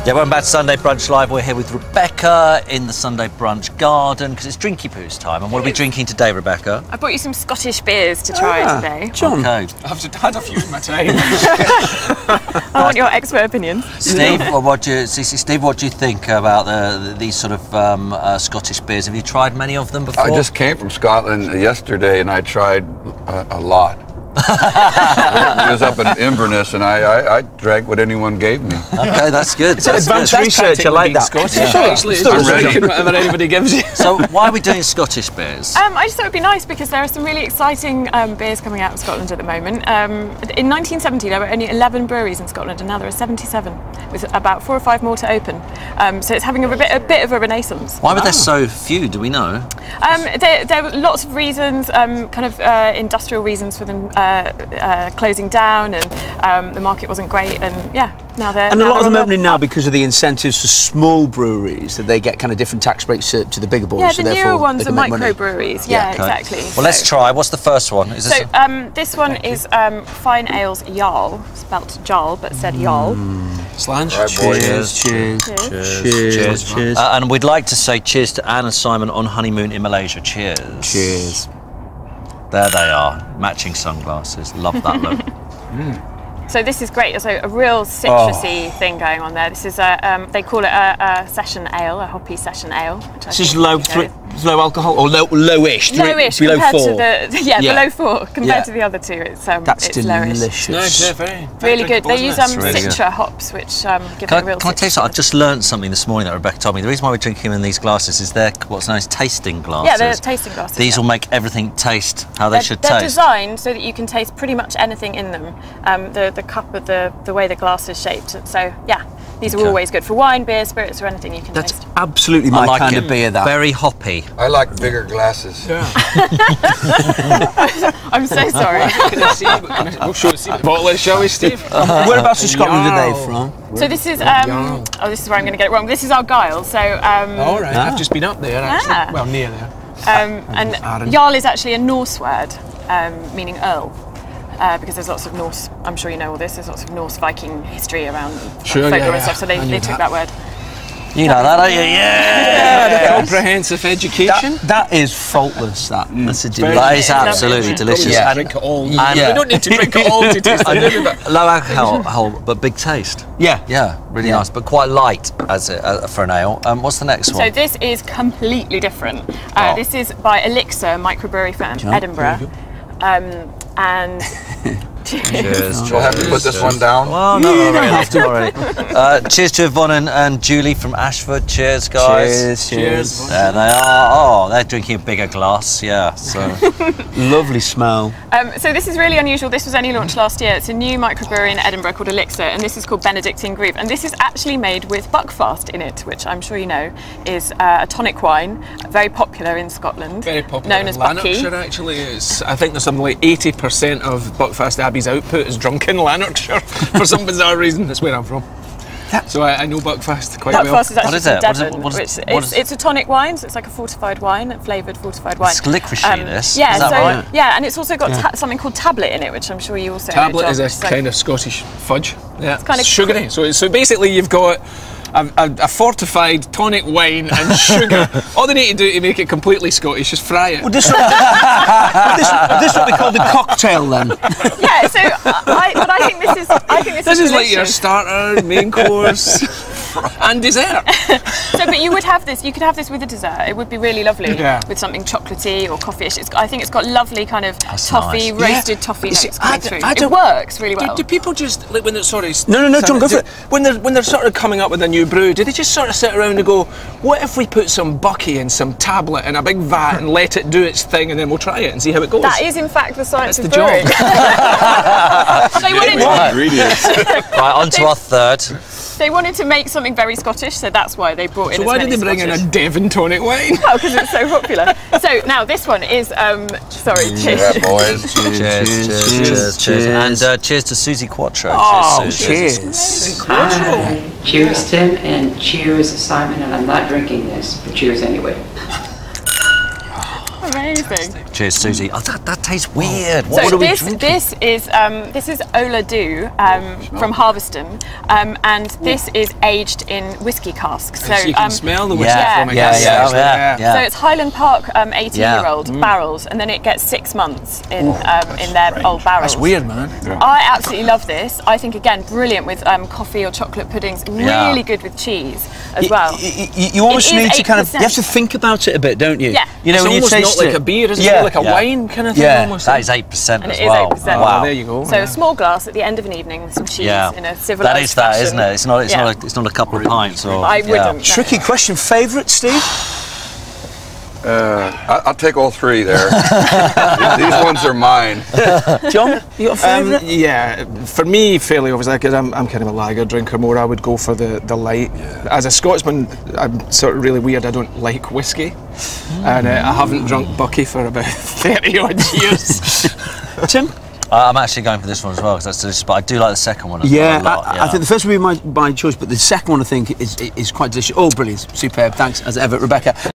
Yeah, welcome back to Sunday Brunch Live. We're here with Rebecca in the Sunday Brunch garden because it's Drinky Poos time. And what are we drinking today, Rebecca? I brought you some Scottish beers to try today. John. Okay. I've had a few in my time. I want your expert opinion. Steve, what do you think about these sort of Scottish beers? Have you tried many of them before? I just came from Scotland yesterday and I tried a lot. It was up in Inverness, and I drank what anyone gave me. Okay, that's good. Advanced research, I like that. Scottish. Yeah. Actually, it's drinking whatever anybody gives you. So why are we doing Scottish beers? I just thought it would be nice because there are some really exciting beers coming out of Scotland at the moment. In 1970, there were only 11 breweries in Scotland, and now there are 77, with about 4 or 5 more to open. So it's having a bit of a renaissance. Why were there so few? Do we know? There were lots of reasons, industrial reasons for them closing down, and the market wasn't great, and yeah, now they're... And a lot of them opening now because of the incentives for small breweries, that they get kind of different tax breaks to the bigger boys. Yeah, so the newer ones are money. microbreweries. Yeah, okay. exactly. Well, let's try. What's the first one? Is this this one is Fyne Ales Jarl, spelt Jarl, but said Jarl. Slange. Right, boys. Cheers. and we'd like to say cheers to Anne and Simon on honeymoon in Malaysia. Cheers. Cheers. There they are, matching sunglasses. Love that look. So this is great. There's a real citrusy thing going on there. This is they call it a session ale, a hoppy session ale. This is low alcohol or lowish. Lowish below compared 4. to the below 4 compared to the other two. It's that's it's delicious. Lowish. No, very really good. They use really citra hops, which give them a real. Can I tell you something? I've just learned something this morning that Rebecca told me. The reason why we're drinking them in these glasses is they're what's known as tasting glasses. Yeah, they're tasting glasses. These will make everything taste how they should taste. They're designed so that you can taste pretty much anything in them. The cup of the way the glass is shaped. So yeah, these are always good for wine, beer, spirits, or anything you can taste. That's absolutely my kind of beer. That very hoppy. I like bigger glasses. Yeah. I'm so sorry. We'll show the bottle, shall we, Steve? Whereabouts in Scotland are they from? So this is this is where I'm going to get it wrong. This is Argyll. So all right, I've just been up there actually. Well, near there. And Jarl is actually a Norse word meaning earl. Because there's lots of Norse, I'm sure you know all this, there's lots of Norse Viking history around folklore and stuff, so they took that word. You know that, don't you? Yeah! Comprehensive education. That is faultless, that. That is absolutely delicious. Yeah. Drink it all. We don't need to drink it all to taste it. Low alcohol, but big taste. Yeah. Really nice, but quite light for an ale. What's the next one? So this is completely different. This is by Elixir, microbrewery from Edinburgh. And cheers. We'll have to put this one down. Well, no, really. Cheers to Yvonne and Julie from Ashford. Cheers, guys. Cheers. There they are. Oh, they're drinking a bigger glass. Yeah. So lovely smell. So this is really unusual. This was only launched last year. It's a new microbrewery in Edinburgh called Elixir, and this is called Benedictine Group. And this is actually made with buckfast in it, which I'm sure you know is a tonic wine, very popular in Scotland. Very popular. Known as Bucky. Lanarkshire, actually, I think there's something like 80% of Buckfast Abbey's output is drunk in Lanarkshire for some bizarre reason. That's where I'm from. So I know Buckfast quite well. Buckfast is actually from Devon. It's a tonic wine, so it's like a fortified wine, a flavoured fortified wine. It's licoricey, this. Yeah, is that right? Yeah, and it's also got something called tablet in it, which I'm sure you also know. Tablet is a kind of Scottish fudge. Yeah, it's kind of sugary. So basically you've got a fortified tonic wine and sugar. All they need to do to make it completely Scottish is fry it. Well, this what we call the cocktail then. Yeah, so I think this is. This is like your starter, main course, and dessert. But you would have this. You could have this with a dessert. It would be really lovely with something chocolatey or coffee-ish. I think it's got lovely kind of toffee, roasted toffee notes coming through. It works really well. Do people just like when they're No, John, go for it. When they're sort of coming up with a new brew, do they just sort of sit around and go, what if we put some Bucky and some tablet in a big vat and let it do its thing, and then we'll try it and see how it goes? That is in fact the science of brewing. Right, on to our third. They wanted to make something very Scottish, so that's why they brought in. So why did they bring in a Devon tonic wine? Oh, because it's so popular. So now this one is sorry, cheers. Yeah, boys. Cheers. And cheers to Susie Quattro. Oh, cheers. Cheers, Tim, and cheers, Simon. And I'm not drinking this, but cheers anyway. Amazing. Amazing. Cheers, Susie. Oh, that tastes weird. So What are we this drinking? this is Ola Dubh from Harviestoun, and this is aged in whiskey casks. So you can smell the whiskey yeah. from it. Yeah. So it's Highland Park 18-year-old barrels, and then it gets 6 months in their old barrels. That's weird, man. I absolutely love this. I think again brilliant with coffee or chocolate puddings. Really good with cheese as well. You almost It is need to kind of, 8%. you have to think about it a bit, don't you? Yeah. You know, It's when you almost taste not like it. a beer, isn't Yeah. it? Like a wine kind of thing Yeah. almost. That is 8% And as it is well. 8%. Wow. There you go. So a small glass at the end of an evening with some cheese in a civilised That is that, fashion. isn't it? It's not a couple of pints. Or, I wouldn't. Tricky question. Favourite, Steve? I'll take all three there. These ones are mine. John, you got a favourite? Yeah, for me, fairly obviously, because I'm kind of a lager drinker more, I would go for the light. As a Scotsman, I'm sort of really weird, I don't like whiskey. And I haven't drunk Bucky for about 30 odd years. Tim? I'm actually going for this one as well because that's delicious, but I do like the second one as well a lot. I think the first one would be my choice, but the second one I think is quite delicious. Oh, brilliant, superb. Thanks as ever, Rebecca.